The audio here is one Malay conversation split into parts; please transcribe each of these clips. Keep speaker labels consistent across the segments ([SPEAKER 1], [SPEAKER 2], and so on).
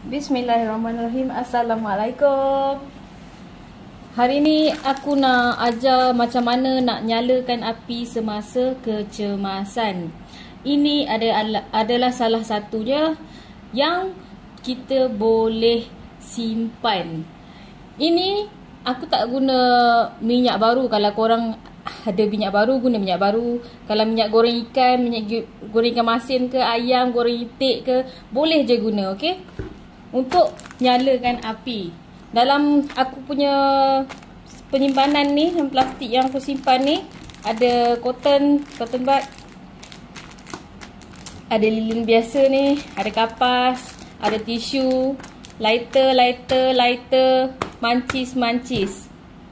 [SPEAKER 1] Bismillahirrahmanirrahim. Assalamualaikum. Hari ni aku nak ajar macam mana nak nyalakan api semasa kecemasan. Ini adalah salah satunya yang kita boleh simpan. Ini aku tak guna minyak baru. Kalau korang ada minyak baru, guna minyak baru. Kalau minyak goreng ikan, minyak goreng ikan masin ke, ayam, goreng itik ke, boleh je guna, okey? Untuk nyalakan api. Dalam aku punya penyimpanan ni, yang plastik yang aku simpan ni, ada cotton bud, ada lilin biasa ni, ada kapas, ada tisu, lighter, mancis,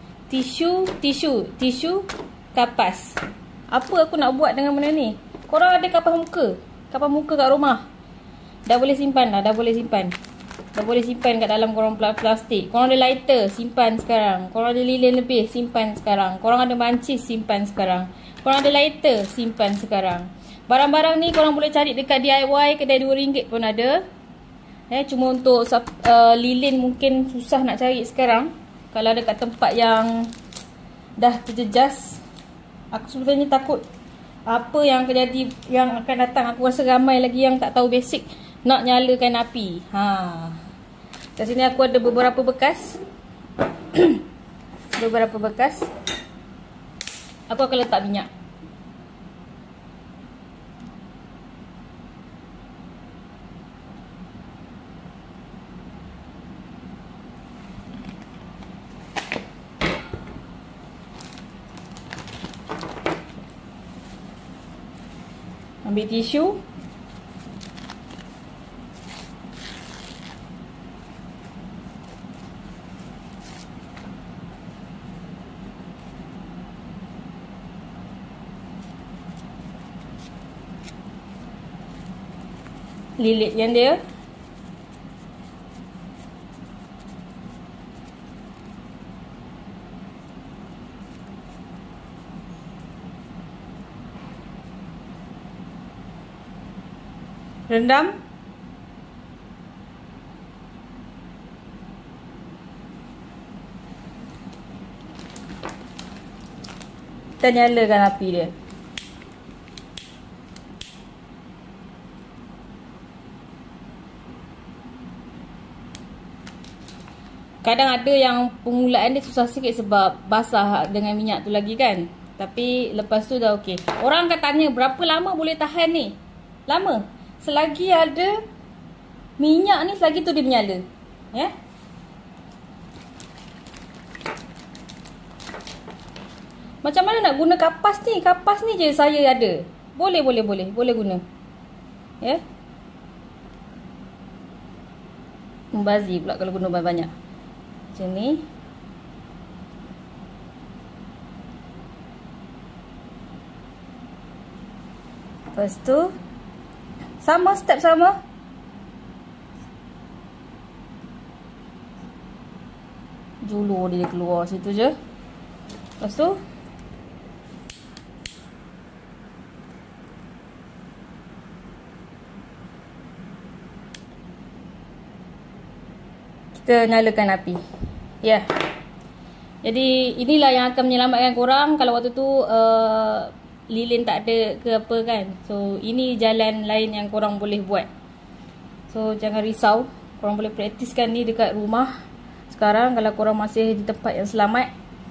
[SPEAKER 1] tisu, kapas. Apa aku nak buat dengan benda ni? Korang ada kapas muka kat rumah? Dah boleh simpan kat dalam korang plastik. Korang ada lighter, simpan sekarang. Korang ada lilin lebih, simpan sekarang. Korang ada mancis, simpan sekarang. Korang ada lighter, simpan sekarang. Barang-barang ni korang boleh cari dekat DIY, kedai RM2 pun ada. Cuma untuk lilin mungkin susah nak cari sekarang. Kalau dekat tempat yang dah terjejas. Aku sebenarnya takut apa yang akan jadi, yang akan datang. Aku rasa ramai lagi yang tak tahu basic nak nyalakan api. Kat sini aku ada beberapa bekas. Aku akan letak minyak. Ambil tisu. Lilitkan dia. Rendam. Kita nyalakan api dia. Kadang ada yang permulaan dia susah sikit sebab basah dengan minyak tu lagi kan. Tapi lepas tu dah okey. Orang akan tanya berapa lama boleh tahan ni? Lama. Selagi ada minyak ni, selagi tu dia menyala. Ya. Macam mana nak guna kapas ni? Kapas ni je saya ada. Boleh guna. Ya. Membazir pula kalau guna banyak. Macam ni. Lepas tu step sama. Julur dia keluar situ je. Lepas tu kita nyalakan api. Ya. Jadi inilah yang akan menyelamatkan korang kalau waktu tu lilin tak ada ke apa kan. So ini jalan lain yang korang boleh buat. So jangan risau. Korang boleh praktiskan ni dekat rumah sekarang kalau korang masih di tempat yang selamat.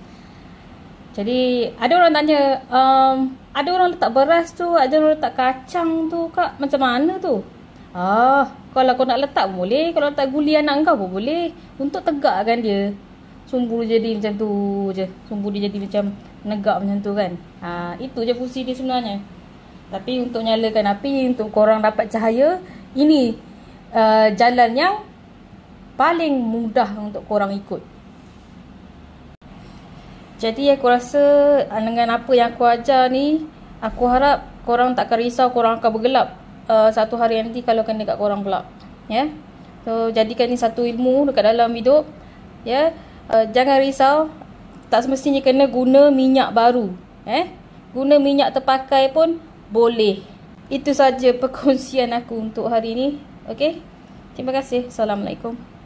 [SPEAKER 1] Jadi ada orang tanya, ada orang letak beras tu, ada orang letak kacang tu kak, macam mana tu? Kalau kau nak letak pun boleh. Kalau letak guli anak kau pun boleh. Untuk tegakkan dia, sumbu dia jadi macam tu je. Sumbu dia jadi macam negak macam tu kan. Itu je fungsi dia sebenarnya. Tapi untuk nyalakan api, untuk korang dapat cahaya, ini jalan yang paling mudah untuk korang ikut. Jadi aku rasa dengan apa yang aku ajar ni, aku harap korang tak akan risau korang akan bergelap satu hari nanti kalau kena kat korang pula. Ya. So jadikan ni satu ilmu dekat dalam hidup. Ya. Jangan risau. Tak semestinya kena guna minyak baru. Guna minyak terpakai pun boleh. Itu saja perkongsian aku untuk hari ni. Okey. Terima kasih. Assalamualaikum.